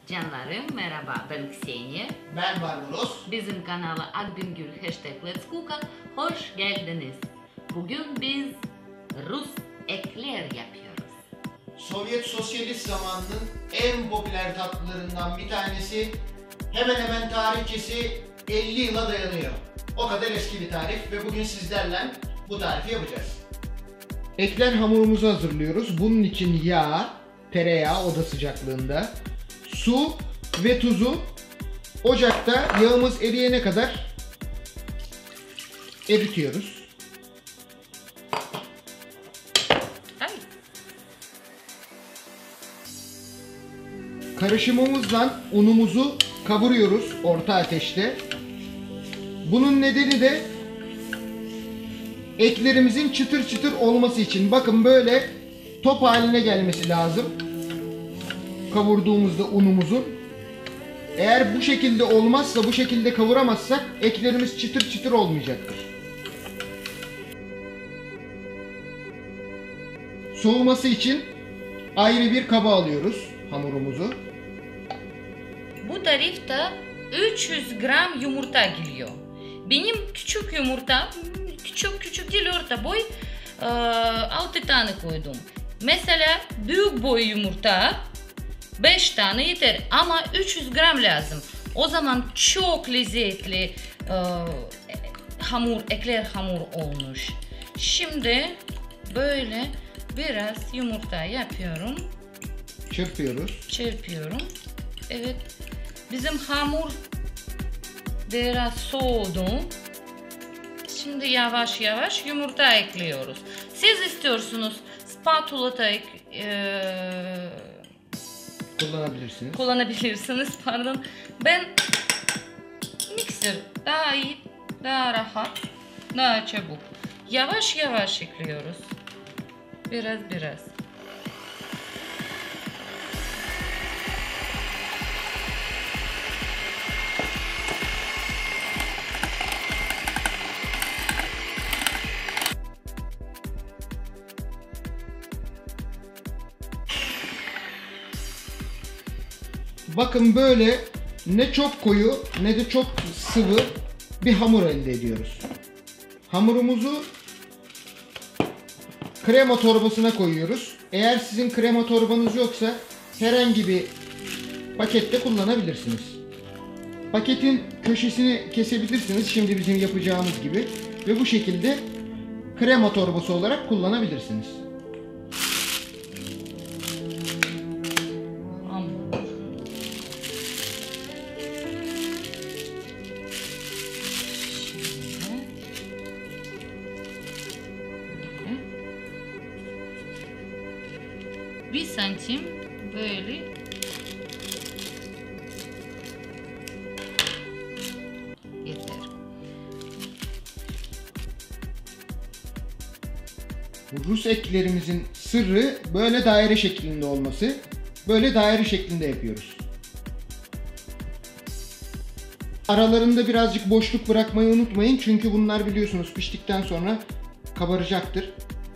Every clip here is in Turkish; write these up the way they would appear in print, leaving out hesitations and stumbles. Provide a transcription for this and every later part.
Canlarım merhaba, ben Ksenia. Ben Barbaros. Bizim kanala Akbingül #Let'sCook'a hoş geldiniz. Bugün biz Rus ekler yapıyoruz. Sovyet sosyalist zamanının en popüler tatlılarından bir tanesi. Hemen hemen tarihçesi 50 yıla dayanıyor. O kadar eski bir tarif ve bugün sizlerle bu tarifi yapacağız. Ekler hamurumuzu hazırlıyoruz. Bunun için yağ, tereyağı oda sıcaklığında, su ve tuzu ocakta yağımız eriyene kadar eritiyoruz. Karışımımızla unumuzu kavuruyoruz orta ateşte. Bunun nedeni de eklerimizin çıtır çıtır olması için. Bakın böyle top haline gelmesi lazım. Kavurduğumuzda unumuzun. Eğer bu şekilde olmazsa, bu şekilde kavuramazsak eklerimiz çıtır çıtır olmayacaktır. Soğuması için ayrı bir kaba alıyoruz hamurumuzu. Bu tarifte 300 gram yumurta geliyor. Benim küçük yumurta, küçük değil orta boy, 6 tane koydum. Mesela büyük boy yumurta 5 tane yeter ama 300 gram lazım. O zaman çok lezzetli ekler hamur olmuş. Şimdi böyle biraz yumurta yapıyorum. Çırpıyorum. Evet. Bizim hamur biraz soğudu. Şimdi yavaş yavaş yumurta ekliyoruz. Siz istiyorsunuz spatula da kullanabilirsiniz. Pardon. Ben mikser daha iyi, daha rahat, daha çabuk. Yavaş yavaş ekliyoruz. Biraz. Bakın böyle ne çok koyu ne de çok sıvı bir hamur elde ediyoruz. Hamurumuzu krema torbasına koyuyoruz. Eğer sizin krema torbanız yoksa herhangi bir pakette kullanabilirsiniz. Paketin köşesini kesebilirsiniz şimdi bizim yapacağımız gibi ve bu şekilde krema torbası olarak kullanabilirsiniz. Bir santim böyle yeter. Rus eklerimizin sırrı böyle daire şeklinde olması. Böyle daire şeklinde yapıyoruz. Aralarında birazcık boşluk bırakmayı unutmayın çünkü bunlar biliyorsunuz piştikten sonra kabaracaktır.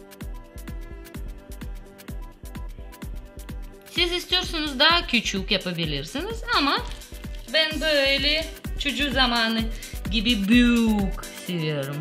Siz istiyorsanız daha küçük yapabilirsiniz ama ben böyle çocuk zamanı gibi büyük seviyorum.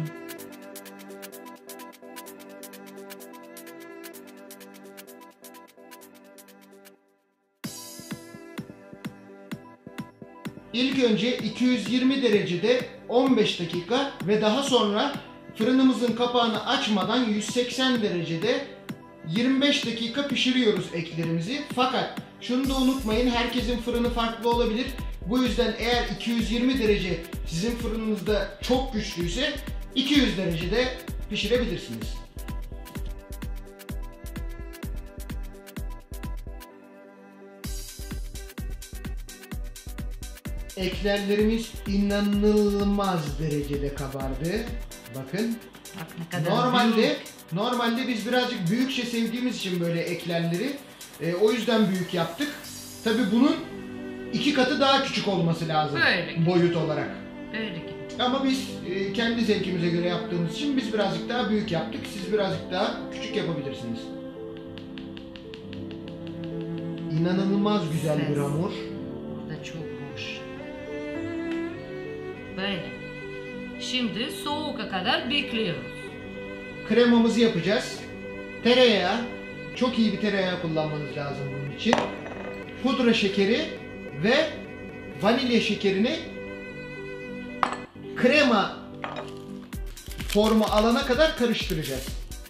İlk önce 220 derecede 15 dakika ve daha sonra fırınımızın kapağını açmadan 180 derecede 25 dakika pişiriyoruz eklerimizi. Fakat şunu da unutmayın, herkesin fırını farklı olabilir. Bu yüzden eğer 220 derece sizin fırınınızda çok güçlüyse 200 derecede pişirebilirsiniz. Eklerlerimiz inanılmaz derecede kabardı. Bakın. Bak ne kadar Normalde biz birazcık büyükçe sevdiğimiz için böyle eklerleri o yüzden büyük yaptık. Tabi bunun 2 katı daha küçük olması lazım boyut olarak. Öyle gibi. Ama biz kendi zevkimize göre yaptığımız için biz birazcık daha büyük yaptık. Siz birazcık daha küçük yapabilirsiniz. İnanılmaz güzel bir hamur. Böyle. Şimdi soğuka kadar bekliyoruz. Kremamızı yapacağız. Tereyağı, çok iyi bir tereyağı kullanmanız lazım bunun için. Pudra şekeri ve vanilya şekerini krema formu alana kadar karıştıracağız.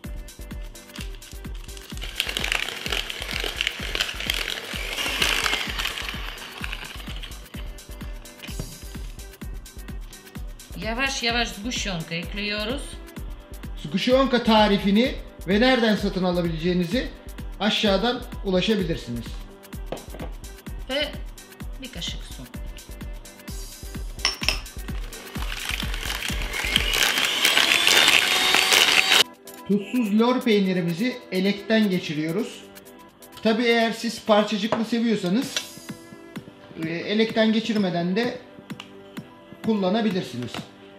Yavaş yavaş zguşyonka ekliyoruz. Zguşyonka tarifini ve nereden satın alabileceğinizi aşağıdan ulaşabilirsiniz. Ve bir kaşık su. Tuzsuz lor peynirimizi elekten geçiriyoruz. Tabi eğer siz parçacıklı seviyorsanız elekten geçirmeden de kullanabilirsiniz.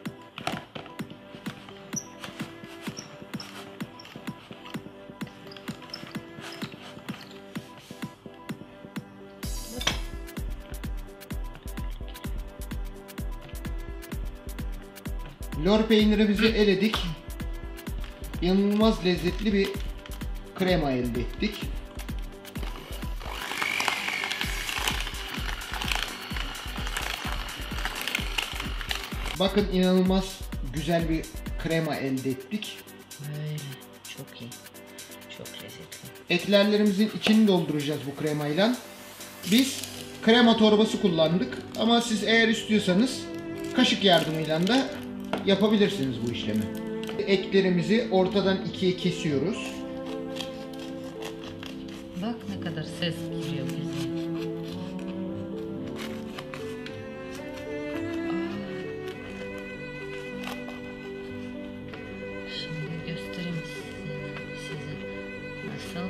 Lor peynirimizi eledik. İnanılmaz lezzetli bir krema elde ettik. Bakın inanılmaz güzel bir krema elde ettik. Böyle. Çok iyi. Çok lezzetli. Eklerlerimizin içini dolduracağız bu kremayla. Biz krema torbası kullandık ama siz eğer istiyorsanız kaşık yardımıyla da yapabilirsiniz bu işlemi. Eklerimizi ortadan ikiye kesiyoruz. Bak ne kadar ses geliyor bize. Şimdi göstereyim size nasıl.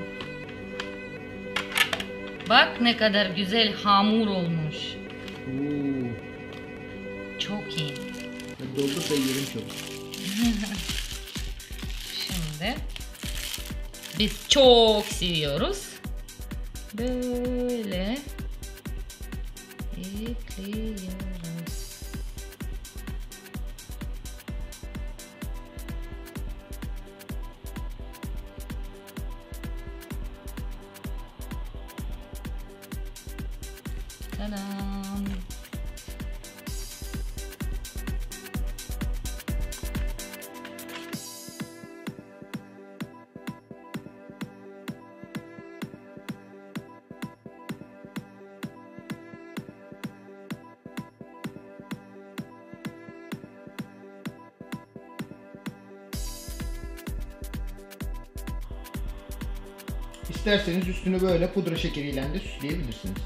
Bak ne kadar güzel hamur olmuş. Oo. Çok iyi. Doldur da yerim çok. Şimdi biz çok seviyoruz. Böyle ekliyoruz. Tadam. İsterseniz üstünü böyle pudra şekeriyle de süsleyebilirsiniz.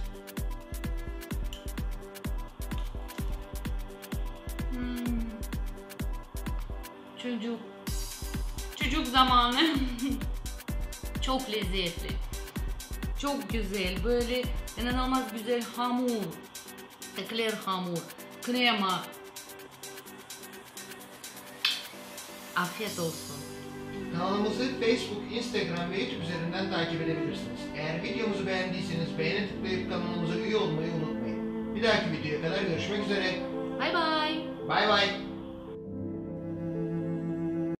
Çocuk zamanı. Çok lezzetli. Çok güzel. Böyle inanılmaz güzel hamur. Ekler hamur. Krema. Afiyet olsun. Kanalımızı Facebook, Instagram ve YouTube üzerinden takip edebilirsiniz. Eğer videomuzu beğendiyseniz beğene tıklayıp kanalımıza üye olmayı unutmayın. Bir dahaki videoya kadar görüşmek üzere. Bye bye. Bay bay.